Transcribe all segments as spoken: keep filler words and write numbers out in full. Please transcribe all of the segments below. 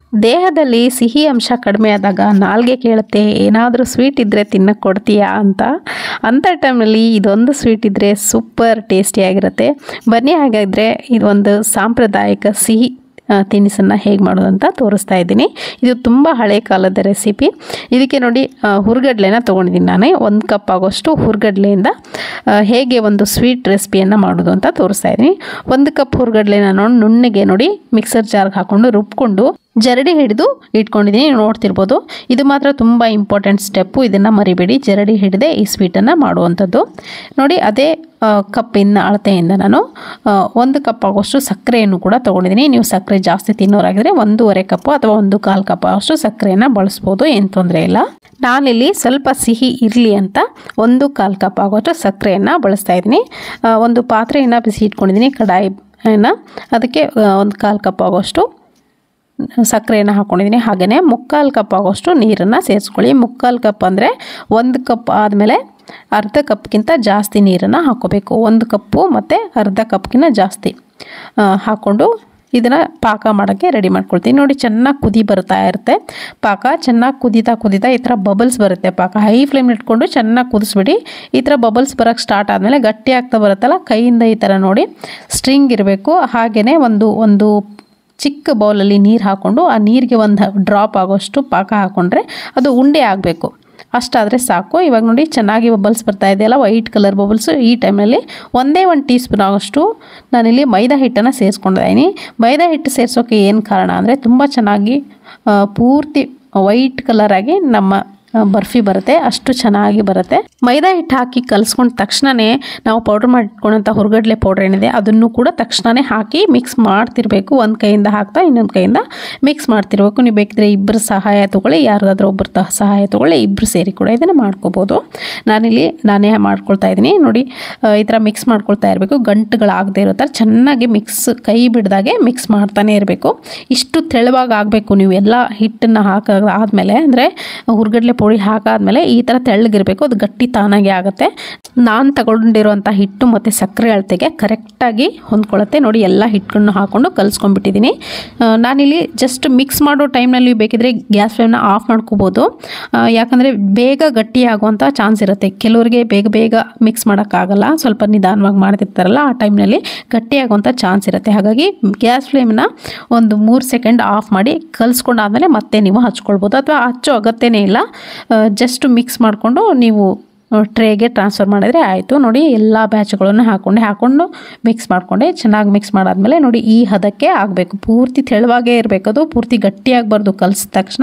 ದೇಹದಲ್ಲಿ ಸಿಹಿ ಅಂಶ ಕಡಿಮೆ ಆದಾಗ ನಾಲ್ಗೆ ಕೇಳುತ್ತೆ, ಏನಾದರೂ ಸ್ವೀಟ್ ಇದ್ದರೆ ತಿನ್ನಕ್ಕೆ ಕೊಡ್ತೀಯಾ ಅಂತ. ಅಂಥ ಟೈಮಲ್ಲಿ ಇದೊಂದು ಸ್ವೀಟ್ ಇದ್ದರೆ ಸೂಪರ್ ಟೇಸ್ಟಿಯಾಗಿರುತ್ತೆ. ಬನ್ನಿ ಹಾಗಾದರೆ ಇದೊಂದು ಸಾಂಪ್ರದಾಯಿಕ ಸಿಹಿ ತಿನಿಸನ್ನು ಹೇಗೆ ಮಾಡೋದು ಅಂತ ತೋರಿಸ್ತಾ ಇದ್ದೀನಿ. ಇದು ತುಂಬ ಹಳೆ ಕಾಲದ ರೆಸಿಪಿ. ಇದಕ್ಕೆ ನೋಡಿ ಹುರ್ಗಡ್ಲೆನ ತೊಗೊಂಡಿದ್ದೀನಿ ನಾನು. ಒಂದು ಕಪ್ ಆಗೋಷ್ಟು ಹುರ್ಗಡ್ಲೆಯಿಂದ ಹೇಗೆ ಒಂದು ಸ್ವೀಟ್ ರೆಸಿಪಿಯನ್ನು ಮಾಡೋದು ಅಂತ ತೋರಿಸ್ತಾ ಇದ್ದೀನಿ. ಒಂದು ಕಪ್ ಹುರ್ಗಡ್ಲೆನ ನೋಡಿ ನುಣ್ಣಗೆ ನೋಡಿ ಮಿಕ್ಸರ್ ಜಾರ್ಗೆ ಹಾಕ್ಕೊಂಡು ರುಬ್ಕೊಂಡು ಜರಡಿ ಹಿಡಿದು ಇಟ್ಕೊಂಡಿದ್ದೀನಿ. ನೋಡ್ತಿರ್ಬೋದು. ಇದು ಮಾತ್ರ ತುಂಬ ಇಂಪಾರ್ಟೆಂಟ್ ಸ್ಟೆಪ್ಪು, ಇದನ್ನು ಮರಿಬೇಡಿ. ಜರಡಿ ಹಿಡಿದೇ ಈ ಸ್ವೀಟನ್ನು ಮಾಡುವಂಥದ್ದು. ನೋಡಿ ಅದೇ ಕಪ್ಪಿನ ಅಳತೆಯಿಂದ ನಾನು ಒಂದು ಕಪ್ ಆಗೋಷ್ಟು ಸಕ್ಕರೆಯನ್ನು ಕೂಡ ತೊಗೊಂಡಿದ್ದೀನಿ. ನೀವು ಸಕ್ಕರೆ ಜಾಸ್ತಿ ತಿನ್ನೋರಾಗಿದ್ರೆ ಒಂದೂವರೆ ಕಪ್ಪು ಅಥವಾ ಒಂದು ಕಾಲು ಕಪ್ ಅಷ್ಟು ಸಕ್ಕರೆಯನ್ನು ಬಳಸ್ಬೋದು, ಏನು ತೊಂದರೆ ಇಲ್ಲ. ನಾನಿಲ್ಲಿ ಸ್ವಲ್ಪ ಸಿಹಿ ಇರಲಿ ಅಂತ ಒಂದು ಕಾಲು ಕಪ್ ಆಗೋಷ್ಟು ಸಕ್ಕರೆಯನ್ನು ಬಳಸ್ತಾ ಇದ್ದೀನಿ. ಒಂದು ಪಾತ್ರೆಯನ್ನು ಬಿಸಿ ಇಟ್ಕೊಂಡಿದ್ದೀನಿ, ಕಡಾಯಿನ. ಅದಕ್ಕೆ ಒಂದು ಕಾಲು ಕಪ್ ಆಗೋಷ್ಟು ಸಕ್ಕರೆಯನ್ನು ಹಾಕ್ಕೊಂಡಿದ್ದೀನಿ. ಹಾಗೆಯೇ ಮುಕ್ಕಾಲು ಕಪ್ ಆಗೋಷ್ಟು ನೀರನ್ನು ಸೇರಿಸ್ಕೊಳ್ಳಿ. ಮುಕ್ಕಾಲು ಕಪ್ ಅಂದರೆ ಒಂದು ಕಪ್ ಆದಮೇಲೆ ಅರ್ಧ ಕಪ್ಗಿಂತ ಜಾಸ್ತಿ ನೀರನ್ನು ಹಾಕ್ಕೋಬೇಕು. ಒಂದು ಕಪ್ಪು ಮತ್ತು ಅರ್ಧ ಕಪ್ಗಿಂತ ಜಾಸ್ತಿ ಹಾಕ್ಕೊಂಡು ಇದನ್ನು ಪಾಕ ಮಾಡೋಕ್ಕೆ ರೆಡಿ ಮಾಡ್ಕೊಳ್ತೀನಿ. ನೋಡಿ ಚೆನ್ನಾಗಿ ಕುದಿ ಬರ್ತಾ ಇರುತ್ತೆ ಪಾಕ. ಚೆನ್ನಾಗಿ ಕುದೀತಾ ಕುದೀತಾ ಈ ಥರ ಬಬಲ್ಸ್ ಬರುತ್ತೆ ಪಾಕ. ಹೈ ಫ್ಲೇಮ್ ಇಟ್ಕೊಂಡು ಚೆನ್ನಾಗಿ ಕುದಿಸ್ಬಿಡಿ. ಈ ಥರ ಬಬಲ್ಸ್ ಬರೋಕ್ಕೆ ಸ್ಟಾರ್ಟ್ ಆದಮೇಲೆ ಗಟ್ಟಿ ಆಗ್ತಾ ಬರುತ್ತಲ್ಲ, ಕೈಯಿಂದ ಈ ಥರ ನೋಡಿ ಸ್ಟ್ರಿಂಗ್ ಇರಬೇಕು. ಹಾಗೆಯೇ ಒಂದು ಒಂದು ಚಿಕ್ಕ ಬೌಲಲ್ಲಿ ನೀರು ಹಾಕ್ಕೊಂಡು ಆ ನೀರಿಗೆ ಒಂದು ಡ್ರಾಪ್ ಆಗೋಷ್ಟು ಪಾಕ ಹಾಕ್ಕೊಂಡ್ರೆ ಅದು ಉಂಡೆ ಆಗಬೇಕು. ಅಷ್ಟಾದರೆ ಸಾಕು. ಇವಾಗ ನೋಡಿ ಚೆನ್ನಾಗಿ ಬಬಲ್ಸ್ ಬರ್ತಾ ಇದೆಯಲ್ಲ, ವೈಟ್ ಕಲರ್ ಬಬಲ್ಸು. ಈ ಟೈಮಲ್ಲಿ ಒಂದೇ ಒಂದು ಟೀ ಸ್ಪೂನ್ ಆಗೋಷ್ಟು ನಾನಿಲ್ಲಿ ಮೈದಾ ಹಿಟ್ಟನ್ನು ಸೇರಿಸ್ಕೊಂಡಿದ್ದೀನಿ. ಮೈದಾ ಹಿಟ್ಟು ಸೇರಿಸೋಕ್ಕೆ ಏನು ಕಾರಣ ಅಂದರೆ ತುಂಬ ಚೆನ್ನಾಗಿ ಪೂರ್ತಿ ವೈಟ್ ಕಲರಾಗಿ ನಮ್ಮ ಬರ್ಫಿ ಬರುತ್ತೆ, ಅಷ್ಟು ಚೆನ್ನಾಗಿ ಬರುತ್ತೆ. ಮೈದಾ ಹಿಟ್ಟು ಹಾಕಿ ಕಲಿಸ್ಕೊಂಡ ತಕ್ಷಣವೇ ನಾವು ಪೌಡ್ರ್ ಮಾಡಿಟ್ಕೊಂಡಂಥ ಹುರ್ಗಡ್ಲೆ ಪೌಡ್ರ್ ಏನಿದೆ ಅದನ್ನು ಕೂಡ ತಕ್ಷಣವೇ ಹಾಕಿ ಮಿಕ್ಸ್ ಮಾಡ್ತಿರ್ಬೇಕು. ಒಂದು ಕೈಯಿಂದ ಹಾಕ್ತಾ ಇನ್ನೊಂದು ಕೈಯಿಂದ ಮಿಕ್ಸ್ ಮಾಡ್ತಿರ್ಬೇಕು. ನೀವು ಬೇಕಿದ್ರೆ ಇಬ್ಬರು ಸಹಾಯ ತೊಗೊಳ್ಳಿ, ಯಾರಾದರೂ ಒಬ್ಬರು ಸಹಾಯ ತೊಗೊಳ್ಳಿ, ಇಬ್ಬರು ಸೇರಿ ಕೂಡ ಇದನ್ನು ಮಾಡ್ಕೋಬೋದು. ನಾನಿಲ್ಲಿ ನಾನೇ ಮಾಡ್ಕೊಳ್ತಾ ಇದ್ದೀನಿ. ನೋಡಿ ಈ ಥರ ಮಿಕ್ಸ್ ಮಾಡ್ಕೊಳ್ತಾ ಇರಬೇಕು. ಗಂಟುಗಳಾಗದೇ ಇರೋ ಥರ ಚೆನ್ನಾಗಿ ಮಿಕ್ಸ್, ಕೈ ಬಿಡ್ದಾಗೆ ಮಿಕ್ಸ್ ಮಾಡ್ತಾನೆ ಇರಬೇಕು. ಇಷ್ಟು ತೆಳುವಾಗಿ ಆಗಬೇಕು. ನೀವು ಎಲ್ಲ ಹಿಟ್ಟನ್ನು ಹಾಕಾದ್ಮೇಲೆ ಅಂದರೆ ಹುರ್ಗಡ್ಲೆ ಪುಡಿ ಹಾಕಾದ್ಮೇಲೆ ಈ ಥರ ತೆಳ್ಳಗಿರಬೇಕು. ಅದು ಗಟ್ಟಿ ತಾನಾಗೆ ಆಗುತ್ತೆ. ನಾನು ತಗೊಂಡಿರುವಂಥ ಹಿಟ್ಟು ಮತ್ತು ಸಕ್ಕರೆ ಅಳತೆಗೆ ಕರೆಕ್ಟಾಗಿ ಹೊಂದ್ಕೊಳ್ಳುತ್ತೆ. ನೋಡಿ ಎಲ್ಲ ಹಿಟ್ಟನ್ನು ಹಾಕ್ಕೊಂಡು ಕಲಿಸ್ಕೊಂಡ್ಬಿಟ್ಟಿದ್ದೀನಿ. ನಾನಿಲ್ಲಿ ಜಸ್ಟ್ ಮಿಕ್ಸ್ ಮಾಡೋ ಟೈಮ್ನಲ್ಲಿ ಬೇಕಿದ್ರೆ ಗ್ಯಾಸ್ ಫ್ಲೇಮ್ನ ಆಫ್ ಮಾಡ್ಕೋಬೋದು. ಯಾಕಂದರೆ ಬೇಗ ಗಟ್ಟಿ ಆಗುವಂಥ ಚಾನ್ಸ್ ಇರುತ್ತೆ. ಕೆಲವರಿಗೆ ಬೇಗ ಬೇಗ ಮಿಕ್ಸ್ ಮಾಡೋಕ್ಕಾಗಲ್ಲ, ಸ್ವಲ್ಪ ನಿಧಾನವಾಗಿ ಮಾಡ್ತಿರ್ತಾರಲ್ಲ, ಆ ಟೈಮ್ನಲ್ಲಿ ಗಟ್ಟಿ ಆಗುವಂಥ ಚಾನ್ಸ್ ಇರುತ್ತೆ. ಹಾಗಾಗಿ ಗ್ಯಾಸ್ ಫ್ಲೇಮ್ನ ಒಂದು ಮೂರು ಸೆಕೆಂಡ್ ಆಫ್ ಮಾಡಿ ಕಲಿಸ್ಕೊಂಡಾದ್ಮೇಲೆ ಮತ್ತೆ ನೀವು ಹಚ್ಕೊಳ್ಬೋದು, ಅಥವಾ ಹಚ್ಚೋ ಅಗತ್ಯನೇ ಇಲ್ಲ. ಜಸ್ಟ್ ಮಿಕ್ಸ್ ಮಾಡಿಕೊಂಡು ನೀವು ಟ್ರೇಗೆ ಟ್ರಾನ್ಸ್ಫರ್ ಮಾಡಿದರೆ ಆಯಿತು. ನೋಡಿ ಎಲ್ಲ ಬ್ಯಾಚ್ಗಳನ್ನು ಹಾಕ್ಕೊಂಡೆ ಹಾಕ್ಕೊಂಡು ಮಿಕ್ಸ್ ಮಾಡಿಕೊಂಡೆ. ಚೆನ್ನಾಗಿ ಮಿಕ್ಸ್ ಮಾಡಾದ್ಮೇಲೆ ನೋಡಿ ಈ ಹದಕ್ಕೆ ಆಗಬೇಕು. ಪೂರ್ತಿ ತೆಳುವಾಗೇ ಇರಬೇಕು, ಅದು ಪೂರ್ತಿ ಗಟ್ಟಿಯಾಗಬಾರ್ದು ಕಲಿಸಿದ ತಕ್ಷಣ.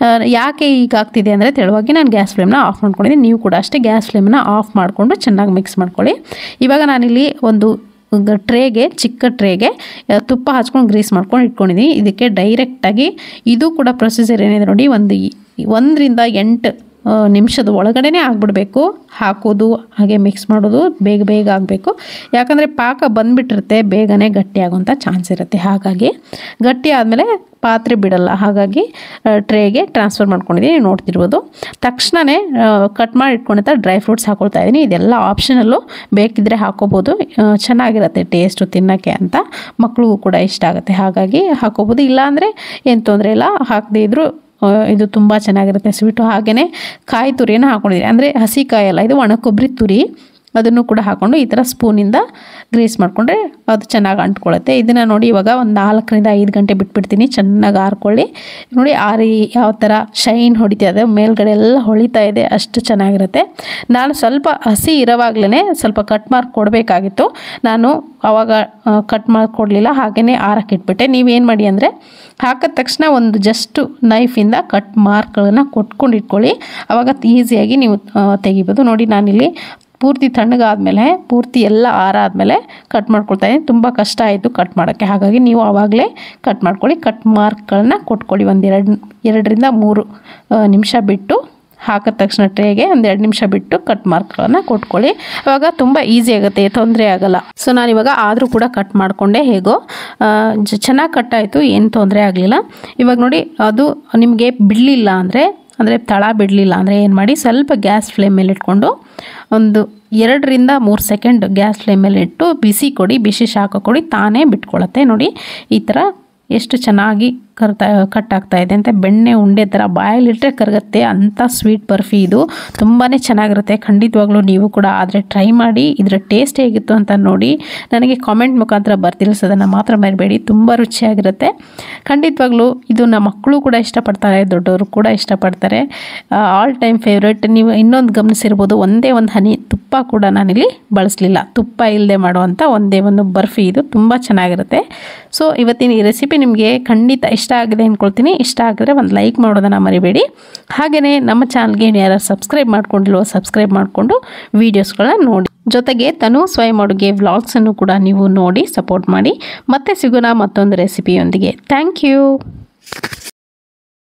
ಯಾಕೆ ಈಗ ಆಗ್ತಿದೆ ಅಂದರೆ ತೆಳುವಾಗಿ ನಾನು ಗ್ಯಾಸ್ ಫ್ಲೇಮ್ನ ಆಫ್ ಮಾಡ್ಕೊಂಡಿದ್ದೀನಿ. ನೀವು ಕೂಡ ಅಷ್ಟೇ ಗ್ಯಾಸ್ ಫ್ಲೇಮ್ನ ಆಫ್ ಮಾಡಿಕೊಂಡು ಚೆನ್ನಾಗಿ ಮಿಕ್ಸ್ ಮಾಡ್ಕೊಳ್ಳಿ. ಇವಾಗ ನಾನಿಲ್ಲಿ ಒಂದು ಟ್ರೇಗೆ, ಚಿಕ್ಕ ಟ್ರೇಗೆ ತುಪ್ಪ ಹಚ್ಕೊಂಡು ಗ್ರೀಸ್ ಮಾಡ್ಕೊಂಡು ಇಟ್ಕೊಂಡಿದ್ದೀನಿ. ಇದಕ್ಕೆ ಡೈರೆಕ್ಟಾಗಿ ಇದು ಕೂಡ ಪ್ರೊಸೀಜರ್ ಏನಿದೆ ನೋಡಿ, ಒಂದು ಒಂದರಿಂದ ಎಂಟು ನಿಮಿಷದ ಒಳಗಡೆನೇ ಆಗಿಬಿಡ್ಬೇಕು. ಹಾಕೋದು ಹಾಗೆ ಮಿಕ್ಸ್ ಮಾಡೋದು ಬೇಗ ಬೇಗ ಆಗಬೇಕು. ಯಾಕಂದರೆ ಪಾಕ ಬಂದುಬಿಟ್ಟಿರುತ್ತೆ, ಬೇಗನೆ ಗಟ್ಟಿ ಆಗೋಂಥ ಚಾನ್ಸ್ ಇರುತ್ತೆ. ಹಾಗಾಗಿ ಗಟ್ಟಿ ಆದಮೇಲೆ ಪಾತ್ರೆ ಬಿಡಲ್ಲ. ಹಾಗಾಗಿ ಟ್ರೇಗೆ ಟ್ರಾನ್ಸ್ಫರ್ ಮಾಡ್ಕೊಂಡಿದ್ದೀನಿ. ನೋಡ್ತಿರ್ಬೋದು. ತಕ್ಷಣವೇ ಕಟ್ ಮಾಡಿ ಇಟ್ಕೊಂಡಿದ್ದ ಡ್ರೈ ಫ್ರೂಟ್ಸ್ ಹಾಕ್ಕೊಳ್ತಾ ಇದ್ದೀನಿ. ಇದೆಲ್ಲ ಆಪ್ಷನಲ್ಲು, ಬೇಕಿದ್ದರೆ ಹಾಕೋಬೋದು. ಚೆನ್ನಾಗಿರುತ್ತೆ ಟೇಸ್ಟು ತಿನ್ನೋಕ್ಕೆ ಅಂತ, ಮಕ್ಕಳಿಗೂ ಕೂಡ ಇಷ್ಟ ಆಗುತ್ತೆ. ಹಾಗಾಗಿ ಹಾಕೋಬೋದು. ಇಲ್ಲಾಂದರೆ ಏನು ತೊಂದರೆ ಇಲ್ಲ, ಹಾಕದೇ ಇದ್ದರೂ ಇದು ತುಂಬ ಚೆನ್ನಾಗಿರುತ್ತೆ ಸ್ವೀಟು. ಹಾಗೆಯೇ ಕಾಯಿ ತುರಿಯನ್ನು ಹಾಕ್ಕೊಂಡಿದ್ದೀನಿ. ಅಂದರೆ ಹಸಿ ಕಾಯಲ್ಲ, ಇದು ಒಣ ಕೊಬ್ಬರಿ ತುರಿ. ಅದನ್ನು ಕೂಡ ಹಾಕ್ಕೊಂಡು ಈ ಥರ ಸ್ಪೂನಿಂದ ಗ್ರೀಸ್ ಮಾಡಿಕೊಂಡ್ರೆ ಅದು ಚೆನ್ನಾಗಿ ಅಂಟ್ಕೊಳ್ಳುತ್ತೆ. ಇದನ್ನು ನೋಡಿ ಇವಾಗ ಒಂದು ನಾಲ್ಕರಿಂದ ಐದು ಗಂಟೆ ಬಿಟ್ಬಿಡ್ತೀನಿ, ಚೆನ್ನಾಗಿ ಆರ್ಕೊಳ್ಳಿ. ನೋಡಿ ಆರಿ ಯಾವ ಥರ ಶೈನ್ ಹೊಡಿತಾ ಇದೆ, ಮೇಲ್ಗಡೆ ಎಲ್ಲ ಹೊಳಿತಾ ಇದೆ, ಅಷ್ಟು ಚೆನ್ನಾಗಿರುತ್ತೆ. ನಾನು ಸ್ವಲ್ಪ ಹಸಿ ಇರೋವಾಗಲೇ ಸ್ವಲ್ಪ ಕಟ್ ಮಾರ್ಕ್ ಕೊಡಬೇಕಾಗಿತ್ತು. ನಾನು ಆವಾಗ ಕಟ್ ಮಾರ್ಕ್ ಕೊಡಲಿಲ್ಲ, ಹಾಗೆಯೇ ಆರಕ್ಕೆ ಇಟ್ಬಿಟ್ಟೆ. ನೀವೇನು ಮಾಡಿ ಅಂದರೆ ಹಾಕಿದ ತಕ್ಷಣ ಒಂದು ಜಸ್ಟ್ ನೈಫಿಂದ ಕಟ್ ಮಾರ್ಕ್ಗಳನ್ನು ಕೊಟ್ಕೊಂಡು ಇಟ್ಕೊಳ್ಳಿ. ಆವಾಗ ಈಸಿಯಾಗಿ ನೀವು ತೆಗಿಬೋದು. ನೋಡಿ ನಾನಿಲ್ಲಿ ಪೂರ್ತಿ ತಣ್ಣಗಾದ್ಮೇಲೆ, ಪೂರ್ತಿ ಎಲ್ಲ ಆರಾದ್ಮೇಲೆ ಕಟ್ ಮಾಡ್ಕೊಳ್ತಾ ಇದ್ದೀನಿ. ತುಂಬ ಕಷ್ಟ ಆಯಿತು ಕಟ್ ಮಾಡೋಕ್ಕೆ. ಹಾಗಾಗಿ ನೀವು ಆವಾಗಲೇ ಕಟ್ ಮಾಡ್ಕೊಳ್ಳಿ. ಕಟ್ ಮಾರ್ಕ್ಗಳನ್ನ ಕೊಟ್ಕೊಳ್ಳಿ. ಒಂದು ಎರಡು ಎರಡರಿಂದ ಮೂರು ನಿಮಿಷ ಬಿಟ್ಟು ಹಾಕಿದ ತಕ್ಷಣ ಟ್ರೇಗೆ ಒಂದು ಎರಡು ನಿಮಿಷ ಬಿಟ್ಟು ಕಟ್ ಮಾರ್ಕ್ಗಳನ್ನು ಕೊಟ್ಕೊಳ್ಳಿ. ಆವಾಗ ತುಂಬ ಈಸಿ ಆಗುತ್ತೆ, ತೊಂದರೆ ಆಗೋಲ್ಲ. ಸೊ ನಾನಿವಾಗ ಆದರೂ ಕೂಡ ಕಟ್ ಮಾಡಿಕೊಂಡೆ. ಹೇಗೋ ಚೆನ್ನಾಗಿ ಕಟ್ಟಾಯಿತು, ಏನು ತೊಂದರೆ ಆಗಲಿಲ್ಲ. ಇವಾಗ ನೋಡಿ ಅದು ನಿಮಗೆ ಬಿಡಲಿಲ್ಲ ಅಂದರೆ ಅಂದರೆ ತಳ ಬಿಡಲಿಲ್ಲ ಅಂದರೆ ಏನು ಮಾಡಿ, ಸ್ವಲ್ಪ ಗ್ಯಾಸ್ ಫ್ಲೇಮ್ ಮೇಲೆ ಇಟ್ಕೊಂಡು ಒಂದು ಎರಡರಿಂದ ಮೂರು ಸೆಕೆಂಡ್ ಗ್ಯಾಸ್ ಫ್ಲೇಮ್ ಮೇಲೆ ಇಟ್ಟು ಬಿಸಿ ಕೊಡಿ, ಬಿಸಿ ಶಾಖ ಕೊಡಿ, ತಾನೇ ಬಿಟ್ಕೊಳ್ಳುತ್ತೆ. ನೋಡಿ ಈ ಥರ ಎಷ್ಟು ಚೆನ್ನಾಗಿ ಕರ್ತಾ ಕಟ್ ಆಗ್ತಾ ಇದೆ ಅಂತ ಬೆಣ್ಣೆ ಉಂಡೆ ಥರ ಬಾಯಲ್ಲಿಟ್ಟರೆ ಕರಗುತ್ತೆ ಅಂಥ ಸ್ವೀಟ್ ಬರ್ಫಿ ಇದು ತುಂಬಾ ಚೆನ್ನಾಗಿರುತ್ತೆ. ಖಂಡಿತವಾಗ್ಲೂ ನೀವು ಕೂಡ ಆದರೆ ಟ್ರೈ ಮಾಡಿ, ಇದರ ಟೇಸ್ಟ್ ಹೇಗಿತ್ತು ಅಂತ ನೋಡಿ ನನಗೆ ಕಾಮೆಂಟ್ ಮುಖಾಂತರ ಬರ್ತಿಳಿಸೋದನ್ನು ಮಾತ್ರ ಮರಿಬೇಡಿ. ತುಂಬ ರುಚಿಯಾಗಿರುತ್ತೆ ಖಂಡಿತವಾಗ್ಲೂ. ಇದು ನಮ್ಮ ಮಕ್ಕಳು ಕೂಡ ಇಷ್ಟಪಡ್ತಾರೆ, ದೊಡ್ಡವರು ಕೂಡ ಇಷ್ಟಪಡ್ತಾರೆ. All time favourite. ನೀವು ಇನ್ನೊಂದು ಗಮನಿಸಿರ್ಬೋದು, ಒಂದೇ ಒಂದು ಹನಿ ತುಪ್ಪ ಕೂಡ ನಾನಿಲ್ಲಿ ಬಳಸಲಿಲ್ಲ. ತುಪ್ಪ ಇಲ್ಲದೆ ಮಾಡುವಂಥ ಒಂದೇ ಒಂದು ಬರ್ಫಿ ಇದು ತುಂಬ ಚೆನ್ನಾಗಿರುತ್ತೆ. ಸೊ ಇವತ್ತಿನ ಈ ರೆಸಿಪಿ ನಿಮಗೆ ಖಂಡಿತ ಇಷ್ಟ ಆಗಿದೆ ಅಂದ್ಕೊಳ್ತೀನಿ. ಇಷ್ಟ ಆಗಿದ್ರೆ ಒಂದು ಲೈಕ್ ಮಾಡೋದನ್ನು ಮರಿಬೇಡಿ. ಹಾಗೆಯೇ ನಮ್ಮ ಚಾನಲ್ಗೆ ಯಾರು ಸಬ್ಸ್ಕ್ರೈಬ್ ಮಾಡ್ಕೊಂಡಿಲ್ವೋ ಸಬ್ಸ್ಕ್ರೈಬ್ ಮಾಡಿಕೊಂಡು ವೀಡಿಯೋಸ್ಗಳನ್ನ ನೋಡಿ. ಜೊತೆಗೆ ತನು ಸ್ವಯಂ ಅಡುಗೆ ವ್ಲಾಗ್ಸನ್ನು ಕೂಡ ನೀವು ನೋಡಿ ಸಪೋರ್ಟ್ ಮಾಡಿ. ಮತ್ತೆ ಸಿಗೋಣ ಮತ್ತೊಂದು ರೆಸಿಪಿಯೊಂದಿಗೆ. Thank you.